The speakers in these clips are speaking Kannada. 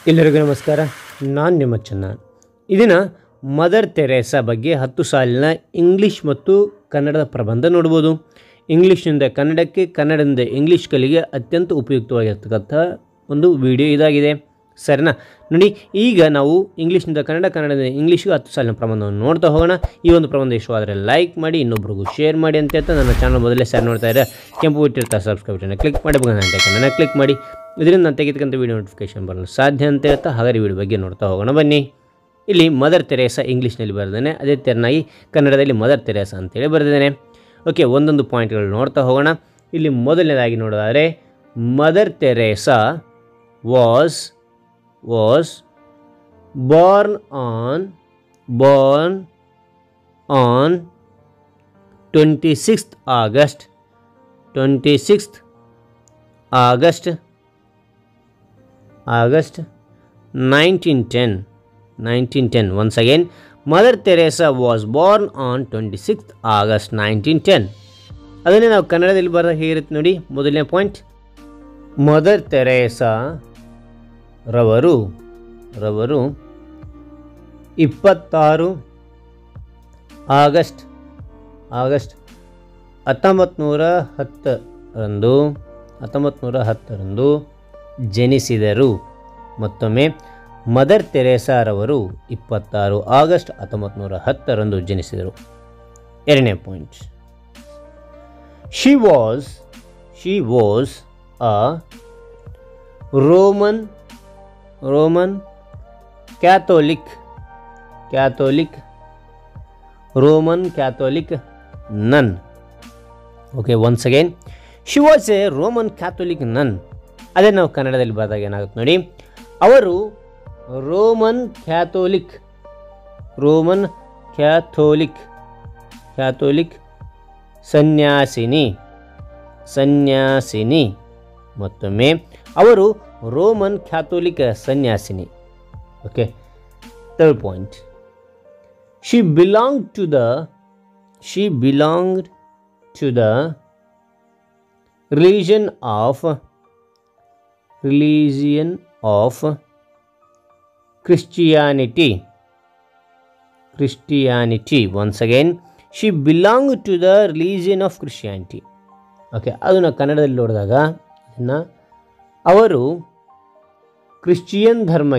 ಎಲ್ಲರಿಗೂ ನಮಸ್ಕಾರ. ನಾನು ನಿಮ್ಮ ಚೆನ್ನ. ಇದನ್ನು ಮದರ್ ತೆರೇಸಾ ಬಗ್ಗೆ 10 ಸಾಲಿನ ಇಂಗ್ಲೀಷ್ ಮತ್ತು ಕನ್ನಡದ ಪ್ರಬಂಧ ನೋಡ್ಬೋದು. ಇಂಗ್ಲೀಷ್ನಿಂದ ಕನ್ನಡಕ್ಕೆ, ಕನ್ನಡದಿಂದ ಇಂಗ್ಲೀಷ್ ಕಲಿಗೆ ಅತ್ಯಂತ ಉಪಯುಕ್ತವಾಗಿರ್ತಕ್ಕಂಥ ಒಂದು ವಿಡಿಯೋ ಇದಾಗಿದೆ. ಸರಿನಾ? ನೋಡಿ, ಈಗ ನಾವು ಇಂಗ್ಲೀಷ್ನಿಂದ ಕನ್ನಡ, ಕನ್ನಡದಿಂದ ಇಂಗ್ಲೀಷ್ಗೆ 10 ಸಾಲಿನ ಪ್ರಬಂಧವನ್ನು ನೋಡ್ತಾ ಹೋಗೋಣ. ಈ ಒಂದು ಪ್ರಬಂಧ ಇಷ್ಟವಾದರೆ ಲೈಕ್ ಮಾಡಿ, ಇನ್ನೊಬ್ರಿಗೂ ಶೇರ್ ಮಾಡಿ ಅಂತ ಹೇಳ್ತಾ, ನನ್ನ ಚಾನಲ್ ಮೊದಲೇ ಶೇರ್ ನೋಡ್ತಾ ಇದ್ದರೆ ಕೆಂಪು ಬಿಟ್ಟಿರ್ತಾರೆ ಸಬ್ಸ್ಕ್ರೈಬ್ ಬಟನ್ನ ಕ್ಲಿಕ್ ಮಾಡಿ, ನನ್ನ ಕ್ಲಿಕ್ ಮಾಡಿ. ಇದರಿಂದ ನಾನು ತೆಗೆದುಕೊಂಥ ವೀಡಿಯೋ ನೋಟಿಫಿಕೇಶನ್ ಬರಲು ಸಾಧ್ಯ ಅಂತ ಹೇಳ್ತಾ, ಹಾಗಾದ್ರೆ ವಿಡಿಯೋ ಬಗ್ಗೆ ನೋಡ್ತಾ ಹೋಗೋಣ ಬನ್ನಿ. ಇಲ್ಲಿ ಮದರ್ ತೆರೇಸಾ ಇಂಗ್ಲೀಷ್ನಲ್ಲಿ ಬರೆದಿದ್ದೇನೆ, ಅದೇ ತೆರನಾಗಿ ಕನ್ನಡದಲ್ಲಿ ಮದರ್ ತೆರೇಸಾ ಅಂತೇಳಿ ಬರೆದಿದ್ದೇನೆ. ಓಕೆ, ಒಂದೊಂದು ಪಾಯಿಂಟ್ಗಳು ನೋಡ್ತಾ ಹೋಗೋಣ. ಇಲ್ಲಿ ಮೊದಲನೇದಾಗಿ ನೋಡೋದಾದರೆ, mother Teresa was born on 26th August 1910. Once again, Mother Teresa was born on 26th August 1910. ಅದನ್ನೇ ನಾವು ಕನ್ನಡದಲ್ಲಿ ಬರೆದ ಹೇಗಿರುತ್ತೆ ನೋಡಿ. ಮೊದಲನೇ ಪಾಯಿಂಟ್, ಮದರ್ ತೆರೇಸಾ ರವರು 26 ಆಗಸ್ಟ್ 1910ರಂದು ಜನಿಸಿದರು. ಮತ್ತೊಮ್ಮೆ, ಮದರ್ ತೆರೇಸಾ ರವರು 26 ಆಗಸ್ಟ್ 1910ರಂದು ಜನಿಸಿದರು. ಎರಡನೇ point, she was a Roman Catholic nun. Okay, once again, she was a Roman Catholic nun. ಅದೇ ನಾವು ಕನ್ನಡದಲ್ಲಿ ಬರೆದಾಗ ಏನಾಗುತ್ತೆ ನೋಡಿ, ಅವರು ರೋಮನ್ ಕ್ಯಾಥೋಲಿಕ್ ಸನ್ಯಾಸಿನಿ. ಮತ್ತೊಮ್ಮೆ, ಅವರು ರೋಮನ್ ಕ್ಯಾಥೋಲಿಕ್ ಸನ್ಯಾಸಿನಿ. Okay, third point, she belonged to the religion of Christianity. Once again, she belonged to the religion of Christianity. Okay, ಅದನ್ನು ಕನ್ನಡದಲ್ಲಿ ನೋಡಿದಾಗ ಅವರು ಕ್ರಿಶ್ಚಿಯನ್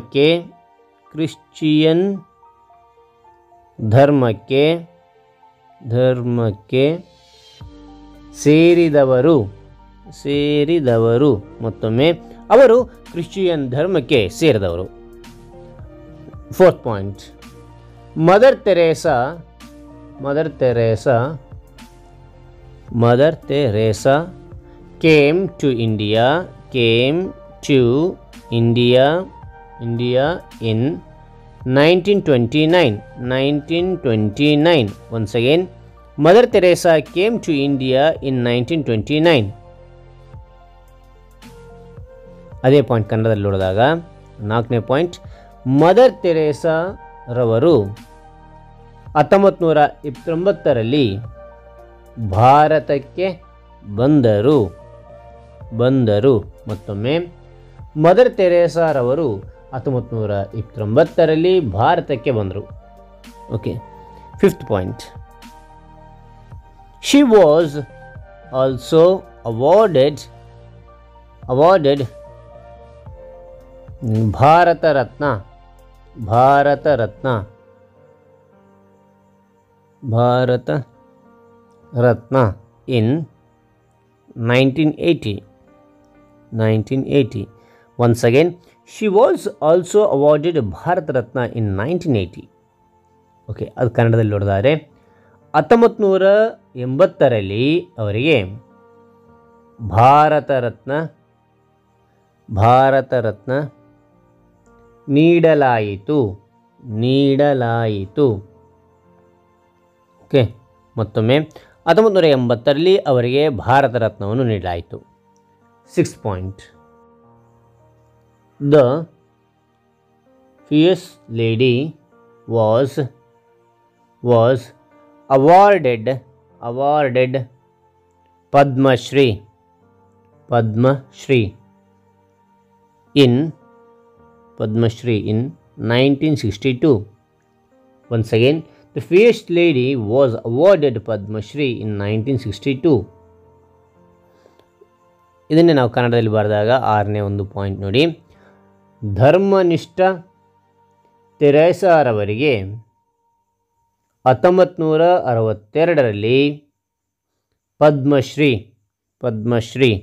ಧರ್ಮಕ್ಕೆ ಸೇರಿದವರು. ಮತ್ತೊಮ್ಮೆ, ಅವರು ಕ್ರಿಶ್ಚಿಯನ್ ಧರ್ಮಕ್ಕೆ ಸೇರಿದವರು. Fourth point, mother Teresa came to India in 1929. Once again, Mother Teresa came to India in 1929. ಅದೇ ಪಾಯಿಂಟ್ ಕನ್ನಡದಲ್ಲಿ ನೋಡಿದಾಗ ನಾಲ್ಕನೇ ಪಾಯಿಂಟ್, ಮದರ್ ತೆರೇಸಾ ರವರು 1929ರಲ್ಲಿ ಭಾರತಕ್ಕೆ ಬಂದರು. ಮತ್ತೊಮ್ಮೆ, ಮದರ್ ತೆರೇಸಾ ರವರು 1929ರಲ್ಲಿ ಭಾರತಕ್ಕೆ ಬಂದರು. Okay, fifth point, she was also awarded Bharat Ratna in 1980. Once again, she was also awarded Bharat Ratna in 1980. Okay, ಅದು ಕನ್ನಡದಲ್ಲಿ ನೋಡಿದರೆ 1980ರಲ್ಲಿ ಅವರಿಗೆ ಭಾರತ ರತ್ನ ನೀಡಲಾಯಿತು. ಓಕೆ, ಮತ್ತೊಮ್ಮೆ 1980ರಲ್ಲಿ ಅವರಿಗೆ ಭಾರತ ರತ್ನವನ್ನು ನೀಡಲಾಯಿತು. Six point, the fierce lady was awarded Padma Shri in Padma Shri in 1962. Once again, the first lady was awarded Padma Shri in 1962. ಇದನ್ನೇ ನಾವು ಕನ್ನಡದಲ್ಲಿ ಬರೆದಾಗ 6ನೇ ಒಂದು ಪಾಯಿಂಟ್ ನೋಡಿ. ಧರ್ಮನಿಷ್ಠ ತೆರೇಸಾರವರಿಗೆ 1962ರಲ್ಲಿ ಪದ್ಮಶ್ರೀ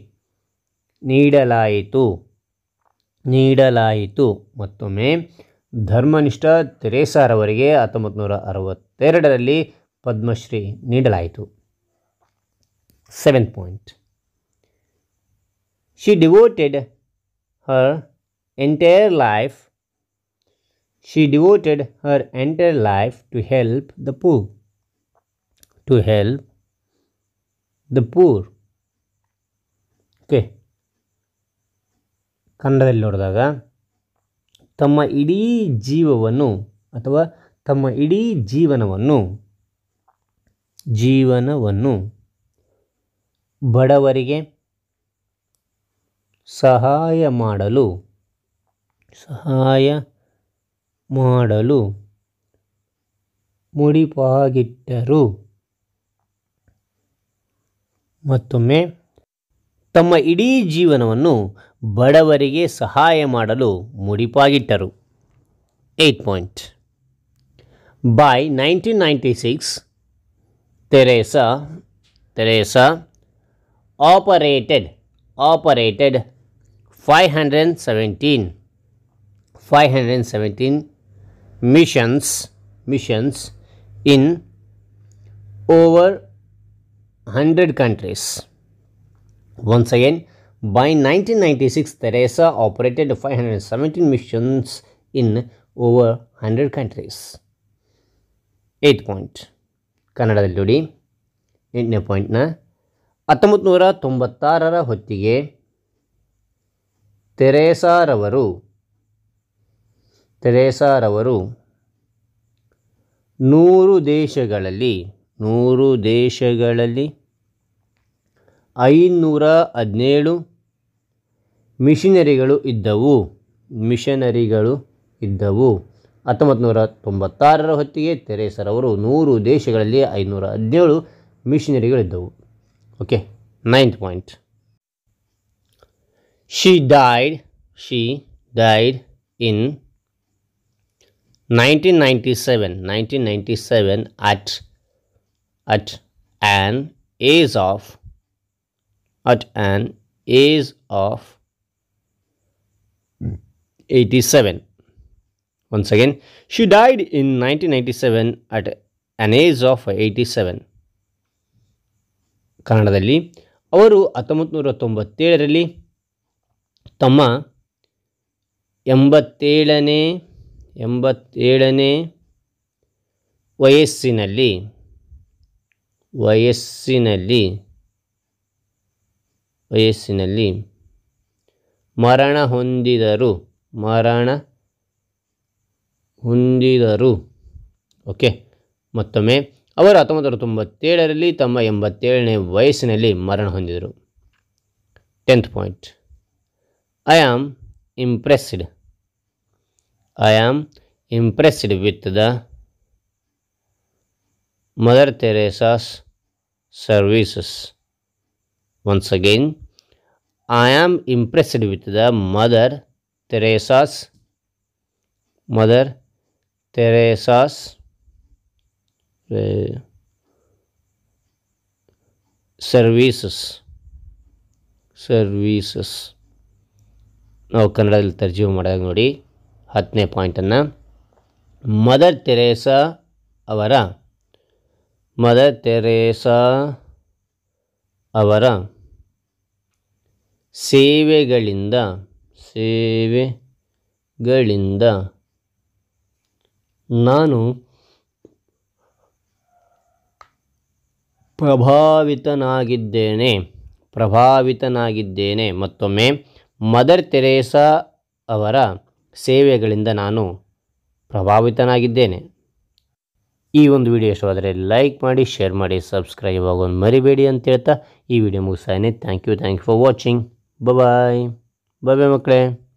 ನೀಡಲಾಯಿತು. ಮತ್ತೊಮ್ಮೆ ಧರ್ಮನಿಷ್ಠ ತೆರೇಸಾರವರಿಗೆ 1962ರಲ್ಲಿ ಪದ್ಮಶ್ರೀ ನೀಡಲಾಯಿತು. 7th point. She devoted her entire life to help the poor. Okay, ಕನ್ನಡದಲ್ಲಿ ನೋಡಿದಾಗ ತಮ್ಮ ಇಡೀ ಜೀವವನ್ನು ಅಥವಾ ತಮ್ಮ ಇಡೀ ಜೀವನವನ್ನು ಬಡವರಿಗೆ ಸಹಾಯ ಮಾಡಲು ಮುಡಿಪಾಗಿಟ್ಟರು. ಮತ್ತೊಮ್ಮೆ ತಮ್ಮ ಇಡೀ ಜೀವನವನ್ನು ಬಡವರಿಗೆ ಸಹಾಯ ಮಾಡಲು ಮುಡಿಪಾಗಿಟ್ಟರು. 8th point. By 1996, Teresa operated 517 missions in over 100 countries. Once again, by 1996, Teresa operated 517 missions in over 100 countries. 8th point. ಕನ್ನಡದಲ್ಲಿ ನೋಡಿ 8ನೇ ಪಾಯಿಂಟ್ನ 1996ರ ಹೊತ್ತಿಗೆ ತೆರೇಸಾರವರು 100 ದೇಶಗಳಲ್ಲಿ 517 ಮಿಷನರಿಗಳು ಇದ್ದವು. 1996ರ ಹೊತ್ತಿಗೆ ತೆರೇಸರವರು 100 ದೇಶಗಳಲ್ಲಿ 517 ಮಿಷನರಿಗಳಿದ್ದವು. Okay, 9th point. She died in 1997 at an age of 87. Once again, she died in 1997 at an age of 87. ಕನ್ನಡದಲ್ಲಿ ಅವರು 1997ರಲ್ಲಿ ತಮ್ಮ 87ನೇ ವಯಸ್ಸಿನಲ್ಲಿ ಮರಣ ಹೊಂದಿದರು. ಓಕೆ, ಮತ್ತೊಮ್ಮೆ ಅವರು 1997ರಲ್ಲಿ ತಮ್ಮ 87ನೇ ವಯಸ್ಸಿನಲ್ಲಿ ಮರಣ ಹೊಂದಿದರು. 10th point. I am impressed with the Mother Teresa's services. Once again, I am impressed with the Mother Teresa's services. ನಾವು ಕನ್ನಡದಲ್ಲಿ ತರ್ಜುಮೆ ಮಾಡಿದಾಗ ನೋಡಿ 10ನೇ ಪಾಯಿಂಟನ್ನು ಮದರ್ ತೆರೇಸಾ ಅವರ ಸೇವೆಗಳಿಂದ ನಾನು ಪ್ರಭಾವಿತನಾಗಿದ್ದೇನೆ. ಮತ್ತೊಮ್ಮೆ ಮದರ್ ತೆರೇಸಾ ಅವರ ಸೇವೆಗಳಿಂದ ನಾನು ಪ್ರಭಾವಿತನಾಗಿದ್ದೇನೆ. ಈ ಒಂದು ವಿಡಿಯೋ ಇಷ್ಟವಾದರೆ ಲೈಕ್ ಮಾಡಿ, ಶೇರ್ ಮಾಡಿ, ಸಬ್ಸ್ಕ್ರೈಬ್ ಆಗೋದು ಮರಿಬೇಡಿ ಅಂತ ಹೇಳ್ತಾ ಈ ವಿಡಿಯೋ ಮುಗಿಸ್ತಾನೆ. Thank you for watching. Bye ಮಕ್ಕಳೇ.